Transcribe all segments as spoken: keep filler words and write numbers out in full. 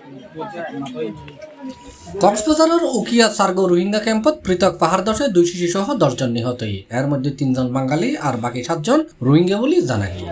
কক্সবাজারের উকিয়া সার্গো রোহিঙ্গা ক্যাম্পত পৃথক পাহাড় ধসে দুই শিশু সহ দশজন নিহত। এর মধ্যে তিনজন বাঙালি আর বাকি সাতজন রোহিঙ্গা বলে জানা গিয়ে।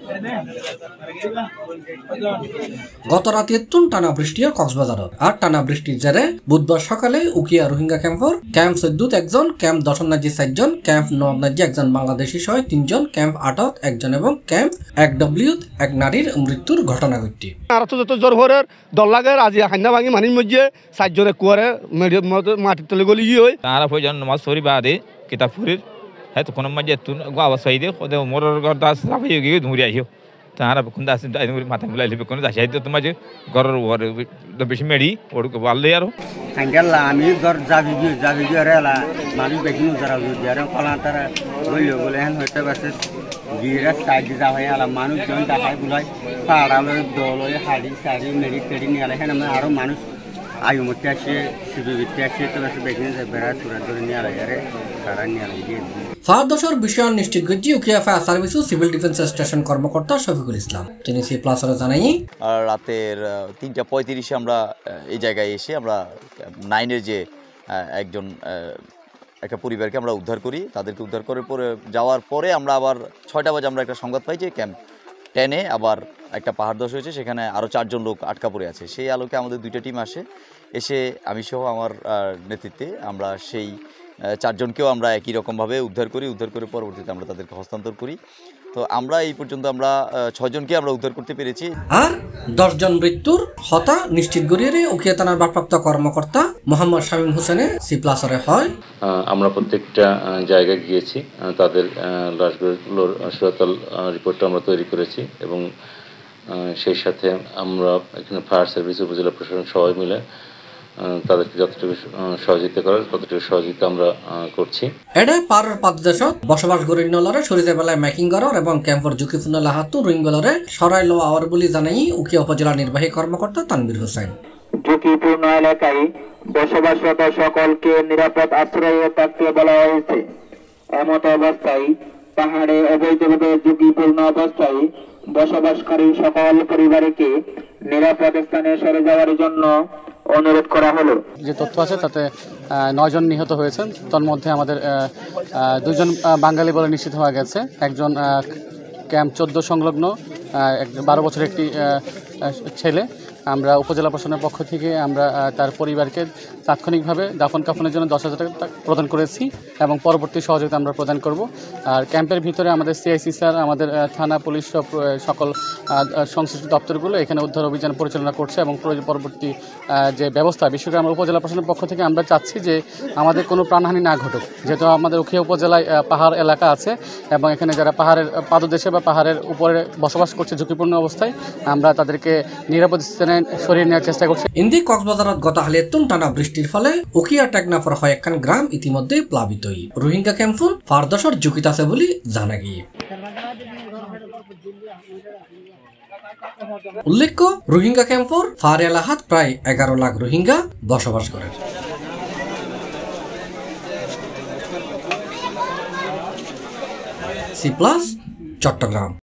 গত রাতে তুন টানা বৃষ্টি কক্সবাজারত আর টানা বৃষ্টির জেরে বুধবার সকালে উকিয়া রোহিঙ্গা ক্যাম্পর ক্যাম্প চৈদ্দত একজন, ক্যাম্প দশনাজি চারজন, ক্যাম্প ননাজি একজন বাংলাদেশি সহ তিনজন, ক্যাম্প আটত একজন এবং ক্যাম্প এক ডব্লিউত এক নারীর মৃত্যুর ঘটনা ঘটে। আর তো যত জ্বর হরে দল লাগে আজি হান্না ভাঙি মানির মধ্যে চারজনে কুয়ারে মাটির তলে গলি হয় তারা প্রয়োজন নামাজ পড়ি বাদে কিতাব পড়ির হ্যাঁ তো কোনো মাঝে তুন গাওয়া সাইদে ওদের মোরর গড় দাস সাফাই গিয়ে ধুরি আইও তারা কোন দাস মাথা গুলাই লিবে কোন দাস আইতে তোমার যে ঘরের ওর বেশি মেডি ওর ভালো আর হাঙ্গাল্লা আমি ঘর যাবি যাবি রেলা মামি বেকিনো যারা যারা কলা তারা হইলো বলে হ্যাঁ হইতে পারছে গিরা সাইড যা হয় আলা মানুষ জন দেখায় বুলাই পাড়ালো দল হাড়ি সাড়ি মেডি টেডি নিয়ে আলে হ্যাঁ আরো মানুষ আয়ু মধ্যে আসে শিবিরতে আসে তো বেকিনো বেড়া চূড়া ধরে নিয়ে আলে আরে সারা নিয়ে আলে গিয়ে ফায়ার দশার বিষয় নিশ্চিত করছি উকিয়া ফায়ার সার্ভিস ও সিভিল ডিফেন্স স্টেশন কর্মকর্তা শফিকুল ইসলাম। তিনি সি প্লাসরে জানাই রাতের তিনটা পঁয়ত্রিশে আমরা এই জায়গায় এসে আমরা নাইনের যে একজন একটা পরিবারকে আমরা উদ্ধার করি। তাদেরকে উদ্ধার করার পরে যাওয়ার পরে আমরা আবার ছয়টা বাজে আমরা একটা সংবাদ পাই যে ক্যাম্প টেনে আবার একটা পাহাড় ধস হয়েছে, সেখানে আরও চারজন লোক আটকা পড়ে আছে। সেই আলোকে আমাদের দুইটা টিম আসে, এসে আমি সহ আমার নেতৃত্বে আমরা সেই চারজনকেও আমরা একই রকমভাবে উদ্ধার করি। উদ্ধার করে পরবর্তীতে আমরা তাদেরকে হস্তান্তর করি। তো আমরা এই পর্যন্ত আমরা ছয়জনকে আমরা উদ্ধার করতে পেরেছি। আর দশজন মৃত্যুর হতা নিশ্চিত করিয়ে উকিয়া থানার ভারপ্রাপ্ত কর্মকর্তা মোহাম্মদ শামীম হোসেনে সি প্লাসরে হয় আমরা প্রত্যেকটা জায়গায় গিয়েছি, তাদের লাশগুলোর সুরতাল রিপোর্টটা আমরা তৈরি করেছি এবং সেই সাথে আমরা এখানে ফায়ার সার্ভিস উপজেলা প্রশাসন সবাই মিলে তাদেরকে যতটুকু সহযোগিতা করার ততটুকু সহযোগিতা আমরা করছি। এডে পারের পাদদেশত বসবাস গড়ি নলরে সরিয়ে বেলায় মেকিং গড়র এবং ক্যাম্পর ঝুঁকিপূর্ণ লাহাতু রোহিঙ্গলরে সরাই লো আওয়ার বলে জানাই উকিয়া উপজেলা নির্বাহী কর্মকর্তা তানভীর হোসেন। ঝুঁকিপূর্ণ এলাকায় বসবাসরত সকলকে নিরাপদ আশ্রয়ে থাকতে বলা হয়েছে। এমত অবস্থায় পাহাড়ে অবৈধভাবে ঝুঁকিপূর্ণ অবস্থায় বসবাসকারী সকল পরিবারকে নিরাপদ স্থানে সরে যাওয়ার জন্য অনুরোধ করা হলো। যে তথ্য আছে তাতে নয় জন নিহত হয়েছেন, তার মধ্যে আমাদের দুজন বাঙালি বলে নিশ্চিত হওয়া গেছে। একজন ক্যাম্প চোদ্দ সংলগ্ন বারো বছরের একটি ছেলে। আমরা উপজেলা প্রশাসনের পক্ষ থেকে আমরা তার পরিবারকে তাৎক্ষণিকভাবে দাফন কাফনের জন্য দশ হাজার টাকা প্রদান করেছি এবং পরবর্তী সহযোগিতা আমরা প্রদান করব। আর ক্যাম্পের ভিতরে আমাদের সিআইসি স্যার, আমাদের থানা পুলিশ সকল সংশ্লিষ্ট দপ্তরগুলো এখানে উদ্ধার অভিযান পরিচালনা করছে এবং পরবর্তী যে ব্যবস্থা বিশেষ করে আমরা উপজেলা প্রশাসনের পক্ষ থেকে আমরা চাচ্ছি যে আমাদের কোনো প্রাণহানি না ঘটুক, যেহেতু আমাদের উখিয়া উপজেলায় পাহাড় এলাকা আছে এবং এখানে যারা পাহাড়ের পাদদেশে বা পাহাড়ের উপরে বসবাস করছে ঝুঁকিপূর্ণ অবস্থায় আমরা তাদেরকে নিরাপদ স্থানে সরিয়ে নেওয়ার চেষ্টা করছি। ইন্দি কক্সবাজারত গত হালে তুন টানা বৃষ্টির ফলে উকিয়া টেকনাফর কয়েকখান গ্রাম ইতিমধ্যে প্লাবিত। রোহিঙ্গা ক্যাম্পন ফারদশর ঝুঁকিত আছে বলে জানা গিয়ে। উল্লেখ্য রোহিঙ্গা ক্যাম্পর ফার এলাহাত প্রায় এগারো লাখ রোহিঙ্গা বসবাস করে। C plus Chittagong.